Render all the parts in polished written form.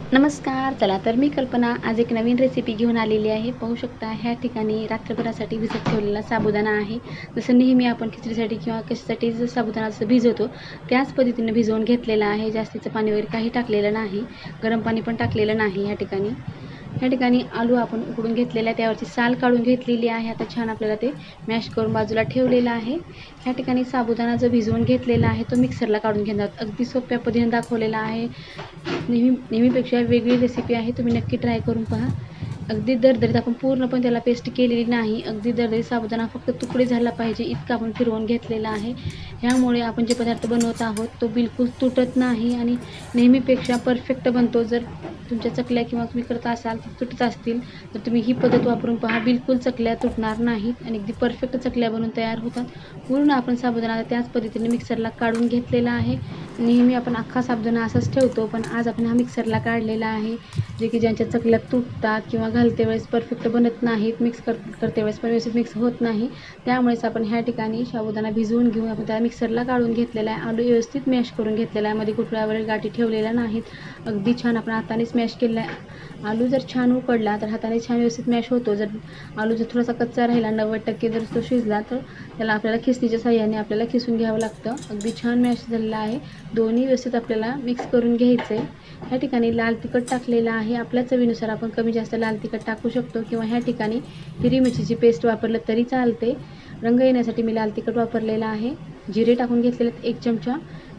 नमस्कार. चला तर मी कल्पना आज एक नवीन रेसिपी घेऊन आलेली आहे. पाहू शकता ह्या ठिकाणी रात्रभरासाठी भिजत ठेवलेला साबुदाणा आहे. जसं नेहमी आपण खिचडीसाठी किंवा कशासाठी जर साबुदाणा जसं भिजवतो त्याच पद्धतीने भिजवून घेतलेला आहे. जास्तीचं पाणी वगैरे काही टाकलेलं नाही, गरम पाणी पण टाकलेलं नाही. ह्या ठिकाणी आलू आपण उकडून घेतलेला आहे, त्यावरची साल काढून घेतलेली आहे. आता छान आपल्याला ते मॅश करून बाजूला ठेवलेलं आहे. ह्या ठिकाणी साबुदाणा जो भिजवून घेतलेला आहे तो मिक्सरला काढून घेणार. अगदी सोप्या पद्धतीने दाखवलेला आहे. नेहमीपेक्षा वेगळी रेसिपी आहे, तुम्ही नक्की ट्राय करून पहा. अगदी दरदरीत आपण पूर्णपणे त्याला पेस्ट केलेली नाही. अगदी दरदरीत साबुदाणा फक्त तुकडे झाला पाहिजे इतका आपण फिरवून घेतलेला आहे. ह्यामुळे आपण जे पदार्थ बनवत आहोत तो बिलकुल तुटत नाही आणि नेहमीपेक्षा परफेक्ट बनतो. जर तुमच्या चकल्या किंवा तुम्ही करत असाल तर तुटत असतील तर तुम्ही ही पद्धत वापरून पहा, बिलकुल चकल्या तुटणार नाहीत आणि अगदी परफेक्ट चकल्या बनून तयार होतात. पूर्ण आपण साबुदाणा त्याच पद्धतीने मिक्सरला काढून घेतलेला आहे. नेहमी आपण अख्खा साबुदाणा असाच ठेवतो, पण आज आपण हा मिक्सरला काढलेला आहे. जे की ज्यांच्या चकल्या तुटतात किंवा घालते वेळेस परफेक्ट बनत नाहीत, मिक्स करते वेळेस पण व्यवस्थित मिक्स होत नाही, त्यामुळेच आपण ह्या ठिकाणी साबुदाणा भिजवून घेऊन आपण त्याला मिक्सरला काढून घेतलेला आहे. आलू व्यवस्थित मॅश करून घेतलेला आहे, मध्ये कुठल्यावर गाठी ठेवलेल्या नाहीत. अगदी छान आपण हातानेच मॅश केलेला आहे. आलू जर छान उकडला तर हाताने छान व्यवस्थित मॅश होतो. जर आलू जर थोडासा कच्चा राहिला, 90% जर तो शिजला तर त्याला आपल्याला खिसणीच्या साहाय्याने आपल्याला खिसून घ्यावं लागतं. अगदी छान मॅश झालेला आहे. दोन्ही व्यवस्थित आपल्याला मिक्स करून घ्यायचं आहे. ह्या ठिकाणी लाल तिखट टाकलेलं आहे. आपल्या चवीनुसार आपण कमी जास्त लाल तिखट टाकू शकतो किंवा ह्या ठिकाणी हिरवी मिरचीची पेस्ट वापरलं तरी चालते. रंग येण्यासाठी मी लाल तिखट वापरलेला आहे. जिरे टाकून घेतलेले 1 चमचा.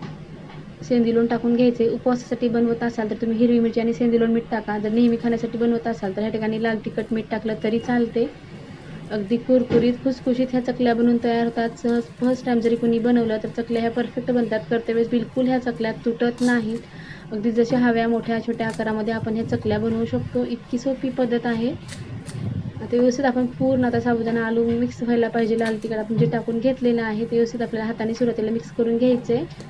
सेंधी लोण टाकून घ्यायचे. उपवासासाठी बनवत असाल तर तुम्ही हिरवी मिरची आणि सेंधी लोण मीठ टाका. जर नेहमी खाण्यासाठी बनवत असाल तर ह्या ठिकाणी लाल तिखट मीठ टाकलं तरी चालते. अगदी कुरकुरीत खुसखुशीत ह्या चकल्या बनवून तयार होतात. सहज फर्स्ट टाईम जरी कोणी बनवलं तर चकल्या ह्या परफेक्ट बनतात. करते वेळेस बिलकुल ह्या चकल्या तुटत नाहीत. अगदी जशा हव्या मोठ्या छोट्या आकारामध्ये आपण ह्या चकल्या बनवू शकतो. इतकी सोपी पद्धत आहे. आता व्यवस्थित आपण पूर्ण आता साबुदाणा आलू मिक्स व्हायला पाहिजे. लाल तिखट आपण जे टाकून घेतलेलं आहे ते व्यवस्थित आपल्याला हाताने सुरुवातीला मिक्स करून घ्यायचं आहे.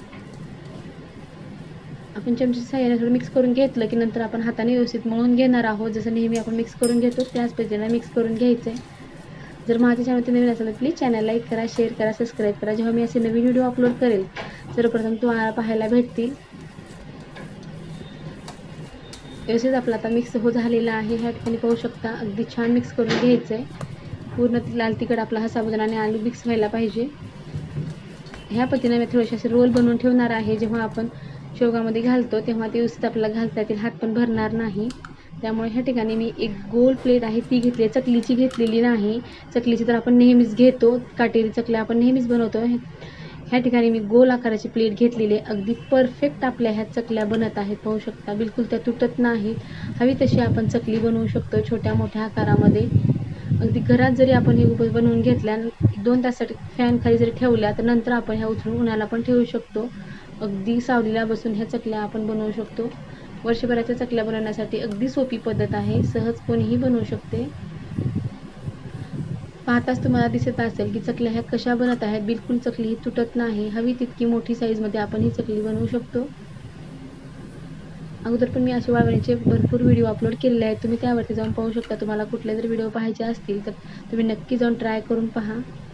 आपण चमच्याच्या साहाय्याने थोडं मिक्स करून घेतलं की नंतर आपण हाताने व्यवस्थित मळून घेणार आहोत. जसं नेहमी आपण मिक्स करून घेतो त्याच पद्धतीने मिक्स करून घ्यायचं आहे. जर माझ्या चॅनलवरती नवीन असेल तर प्लीज चॅनल लाईक करा, शेअर करा, सबस्क्राईब करा. जेव्हा मी असे नवीन व्हिडिओ अपलोड करेल सर्वप्रथम तुम्हाला पाहायला भेटतील. व्यवस्थित आपला आता मिक्स झालेला आहे. ह्या ठिकाणी पाहू शकता अगदी छान मिक्स करून घ्यायचं आहे. पूर्ण लाल तिखट आपला हा साबुदाणा आणि आलू मिक्स व्हायला पाहिजे. ह्या पद्धतीने मी थोडेसे असे रोल बनवून ठेवणार आहे. जेव्हा आपण शेवगामध्ये घालतो तेव्हा ते व्यवस्थित आपल्याला घालता येतील, हात पण भरणार नाही. त्यामुळे ह्या ठिकाणी मी एक गोल प्लेट आहे ती घेतली आहे, चकलीची घेतलेली नाही. चकलीची तर आपण नेहमीच घेतो, काटेरी चकल्या आपण नेहमीच बनवतो. ह्या ठिकाणी मी गोल आकाराची प्लेट घेतलेली आहे. अगदी परफेक्ट आपल्या ह्या चकल्या बनत आहेत. पाहू शकता बिलकुल त्या तुटत नाहीत. हवी तशी आपण चकली बनवू शकतो छोट्या मोठ्या आकारामध्ये. अगदी घरात जरी आपण हे बनवून घेतल्या 2 तासासाठी फॅन खाली जरी ठेवल्या तर नंतर आपण ह्या उचलून उन्हाला पण ठेवू शकतो. अगदी सावलीला बसून ह्या चकल्या आपण बनवू शकतो. वर्षभराच्या चकल्या बनवण्यासाठी अगदी सोपी पद्धत आहे. सहज कोणीही बनवू शकते. पाहताच तुम्हाला दिसत असेल की चकल्या ह्या कशा बनत आहेत. बिलकुल चकली ही तुटत नाही. हवी तितकी मोठी साईजमध्ये आपण ही चकली बनवू शकतो. अगोदर पण मी असे वाळवणीचे भरपूर व्हिडिओ अपलोड केलेले आहेत, तुम्ही त्यावरती जाऊन पाहू शकता. तुम्हाला कुठले जर व्हिडिओ पाहायचे असतील तर तुम्ही नक्की जाऊन ट्राय करून पहा.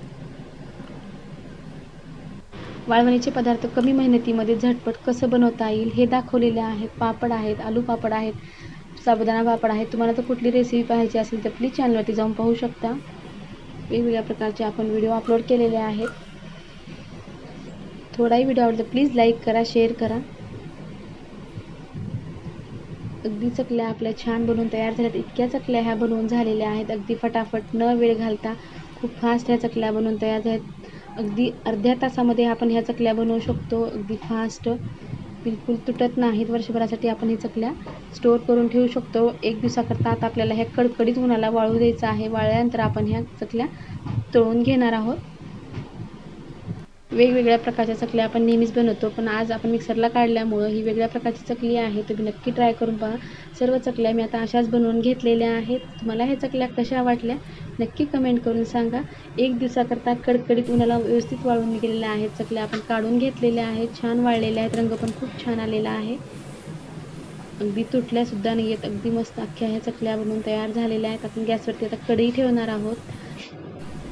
वाळवणीचे पदार्थ कमी मेहनतीमध्ये झटपट कसं बनवता येईल हे दाखवलेले आहेत. पापड आहेत, आलू पापड आहेत, साबुदाणा पापड आहेत. तुम्हाला तर कुठली रेसिपी पाहायची असेल तर प्लीज चॅनलवरती जाऊन पाहू शकता. वेगवेगळ्या प्रकारचे आपण व्हिडिओ अपलोड केलेले आहेत. थोडाही व्हिडिओ आवडला तर प्लीज लाईक करा, शेअर करा. अगदी चकल्या आपल्या छान बनवून तयार झाल्यात. इतक्या चकल्या ह्या बनवून झालेल्या आहेत. अगदी फटाफट न वेळ घालता खूप फास्ट ह्या चकल्या बनवून तयार झाल्यात. अगदी अर्ध्या तासामध्ये आपण ह्या चकल्या बनवू शकतो. अगदी फास्ट, बिलकुल तुटत नाहीत. वर्षभरासाठी आपण ही चकल्या स्टोअर करून ठेवू शकतो. 1 दिवसाकरता आता आपल्याला ह्या कडकडीत उन्हाला वाळू द्यायचं आहे. वाळल्यानंतर आपण ह्या चकल्या तळून घेणार आहोत. वेगवेगळ्या प्रकारच्या चकल्या आपण नेहमीच बनवतो, पण आज आपण मिक्सरला काढल्यामुळं ही वेगळ्या प्रकारची चकली आहे. तुम्ही नक्की ट्राय करून पहा. सर्व चकल्या मी आता अशाच बनवून घेतलेल्या आहेत. तुम्हाला ह्या चकल्या कशा वाटल्या नक्की कमेंट करून सांगा. 1 दिवसाकरता कडकडीत उन्हाला व्यवस्थित वाळून गेलेल्या आहेत. चकल्या आपण काढून घेतलेल्या आहेत, छान वाळलेल्या आहेत. रंग पण खूप छान आलेला आहे. अगदी तुटल्यासुद्धा नाही आहेत. अगदी मस्त अख्ख्या ह्या चकल्या बनवून तयार झालेल्या आहेत. आपण गॅसवरती आता कढई ठेवणार आहोत.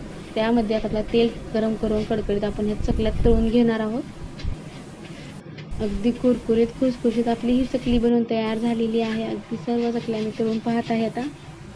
त्यामध्ये आता आपल्याला तेल गरम करून कडकडीत आपण ह्या चकल्या तळून घेणार आहोत. अगदी कुरकुरीत खुसखुशीत आपली ही चकली बनवून तयार झालेली आहे. अगदी सर्व चकल्या मी तळून पाहत आहे आता.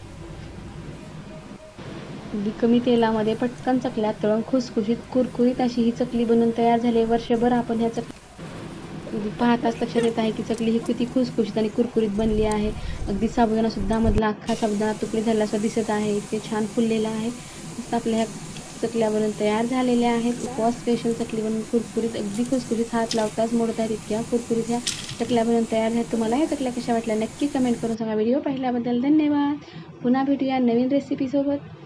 अगदी कमी तेलामध्ये पटकन चकल्या तळून खुसखुशीत कुरकुरीत अशी ही चकली बनवून तयार झाली. वर्षभर आपण ह्या अगदी पाहताच लक्षात येत आहे की चकली ही किती खुसखुशीत आणि कुरकुरीत बनली आहे. अगदी साबुदाणा सुद्धा मधला अख्खा साबुदाणा तुकडे झाला असं दिसत आहे. इतके छान फुललेला आहे. मस्त आपल्या ह्या चकल्या बनवून तयार झालेल्या आहेत. उपवास स्पेशल चकली बनवून कुरकुरीत अगदी खुसखुशीत हात लावताच मोडत आहेत इतक्या कुरकुरीत ह्या चकल्या बनवून तयार आहेत. तुम्हाला ह्या चकल्या कशा वाटल्या नक्की कमेंट करून सांगा. व्हिडिओ पाहिल्याबद्दल धन्यवाद. पुन्हा भेटूया नवीन रेसिपीसोबत.